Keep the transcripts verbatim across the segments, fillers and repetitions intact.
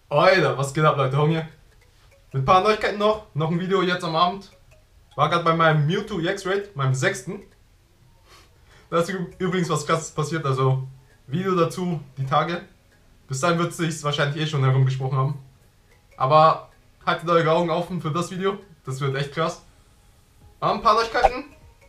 Alter, was geht ab, Leute? Hong hier. Mit ein paar Neuigkeiten noch. Noch ein Video jetzt am Abend. War gerade bei meinem Mewtwo E X-Raid, meinem sechsten. Da ist übrigens was krasses passiert, also Video dazu die Tage. Bis dahin wird es sich wahrscheinlich eh schon herumgesprochen haben. Aber haltet eure Augen offen für das Video. Das wird echt krass. Ein paar Neuigkeiten.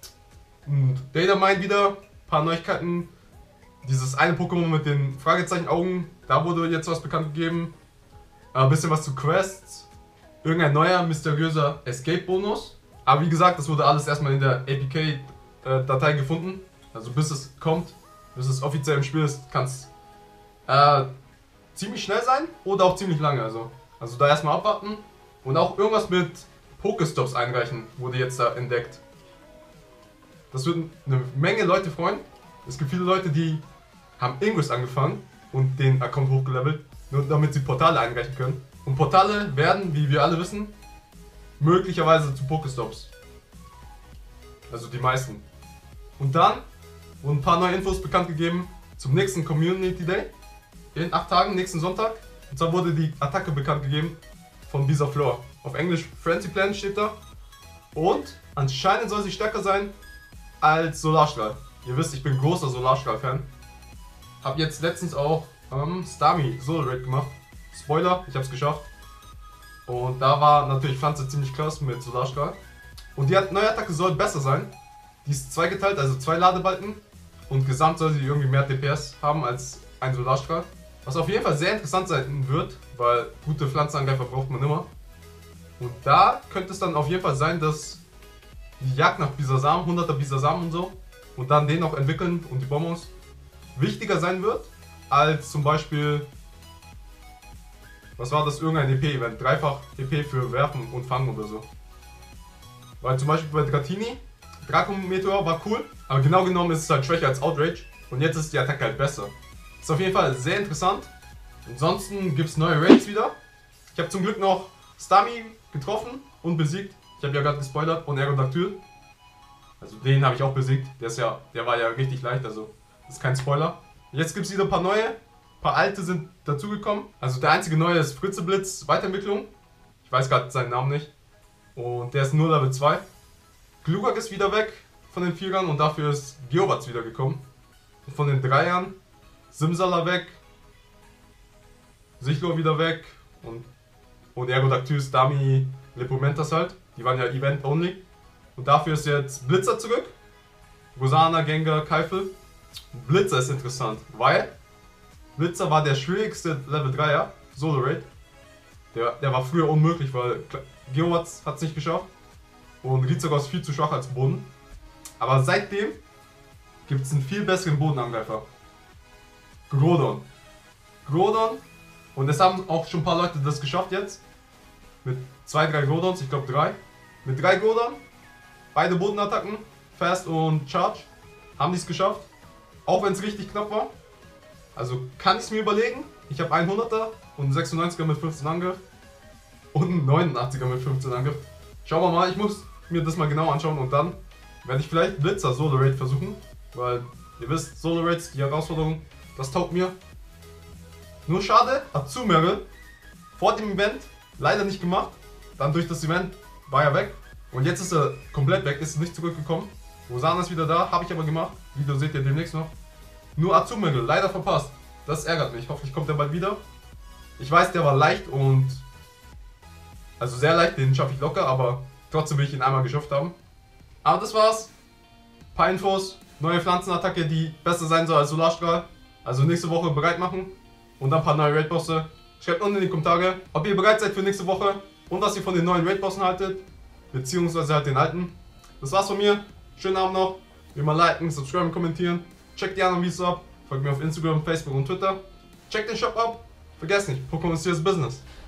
Data wieder. Ein paar Neuigkeiten. Dieses eine Pokémon mit den Fragezeichen-Augen. Da wurde jetzt was bekannt gegeben. Ein bisschen was zu Quests. Irgendein neuer, mysteriöser Escape-Bonus. Aber wie gesagt, das wurde alles erstmal in der A P K-Datei gefunden. Also bis es kommt, bis es offiziell im Spiel ist, kann es äh, ziemlich schnell sein oder auch ziemlich lange. Also, also da erstmal abwarten. Und auch irgendwas mit Pokestops einreichen wurde jetzt da entdeckt. Das wird eine Menge Leute freuen. Es gibt viele Leute, die haben Ingress angefangen und den Account hochgelevelt, nur damit sie Portale einreichen können. Und Portale werden, wie wir alle wissen, möglicherweise zu Pokestops. Also die meisten. Und dann wurden ein paar neue Infos bekannt gegeben zum nächsten Community Day. In acht Tagen, nächsten Sonntag. Und zwar wurde die Attacke bekannt gegeben von Bisaflor. Auf Englisch Frenzy Plan steht da. Und anscheinend soll sie stärker sein als Solarstrahl. Ihr wisst, ich bin großer Solarstrahl-Fan. Hab jetzt letztens auch ähm, Starmie Solo Raid gemacht. Spoiler, ich hab's geschafft. Und da war natürlich Pflanze ziemlich krass mit Solarstrahl. Und die neue Attacke soll besser sein. Die ist zweigeteilt, also zwei Ladebalken. Und gesamt soll sie irgendwie mehr D P S haben als ein Solarstrahl. Was auf jeden Fall sehr interessant sein wird, weil gute Pflanzenangreifer braucht man immer. Und da könnte es dann auf jeden Fall sein, dass die Jagd nach Bisasam, hunderter Bisasam und so, und dann den auch entwickeln und die Bonbons wichtiger sein wird, als zum Beispiel, was war das, irgendein E P-Event, dreifach E P für Werfen und Fangen oder so. Weil zum Beispiel bei Dratini, Draco Meteor war cool, aber genau genommen ist es halt schwächer als Outrage und jetzt ist die Attacke halt besser. Ist auf jeden Fall sehr interessant. Ansonsten gibt es neue Raids wieder. Ich habe zum Glück noch Starmie getroffen und besiegt. Ich habe ja gerade gespoilert und Aerodactyl. Also den habe ich auch besiegt. Der ist ja, der war ja richtig leicht, also das ist kein Spoiler. Jetzt gibt es wieder ein paar neue. Ein paar alte sind dazugekommen. Also der einzige neue ist Fritzeblitz Weiterentwicklung. Ich weiß gerade seinen Namen nicht. Und der ist nur Level zwei. Glurak ist wieder weg von den Vierern und dafür ist Geobatz wieder gekommen. Und von den Dreiern Simsala weg. Sichlor wieder weg. Und, und Aerodactyl, Starmie, Lepomentas halt. Die waren ja Event-only. Und dafür ist jetzt Blitzer zurück. Rosana, Gengar, Keifel. Blitzer ist interessant, weil Blitzer war der schwierigste Level dreier Solo Raid. Der, der war früher unmöglich, weil Geowatz hat es nicht geschafft. Und Rizogor ist viel zu schwach als Boden. Aber seitdem gibt es einen viel besseren Bodenangreifer. Groudon. Groudon. Und es haben auch schon ein paar Leute das geschafft jetzt. Mit zwei, drei Groudons, ich glaube drei. Mit drei Groudon. Beide Bodenattacken, Fast und Charge, haben die es geschafft. Auch wenn es richtig knapp war. Also kann ich es mir überlegen. Ich habe einen hunderter und einen sechsundneunziger mit fünfzehn Angriff. Und einen neunundachtziger mit fünfzehn Angriff. Schauen wir mal, ich muss mir das mal genau anschauen und dann werde ich vielleicht Blitzer Solo Raid versuchen. Weil ihr wisst, Solo Raids, die Herausforderung, das taugt mir. Nur schade, Azumarill vor dem Event leider nicht gemacht. Dann durch das Event war er weg. Und jetzt ist er komplett weg, ist nicht zurückgekommen. Rosana ist wieder da, habe ich aber gemacht. Video seht ihr demnächst noch. Nur Azumarill, leider verpasst. Das ärgert mich, hoffentlich kommt er bald wieder. Ich weiß, der war leicht und... Also sehr leicht, den schaffe ich locker, aber trotzdem will ich ihn einmal geschafft haben. Aber das war's. Ein paar Infos, neue Pflanzenattacke, die besser sein soll als Solarstrahl. Also nächste Woche bereit machen. Und dann ein paar neue Raid-Bosse. Schreibt unten in die Kommentare, ob ihr bereit seid für nächste Woche und was ihr von den neuen Raid-Bossen haltet. Beziehungsweise halt den alten. Das war's von mir. Schönen Abend noch. Wie immer liken, subscriben, kommentieren. Checkt die anderen Videos ab. Folgt mir auf Instagram, Facebook und Twitter. Checkt den Shop ab. Vergesst nicht, Pokémon ist hier das Business.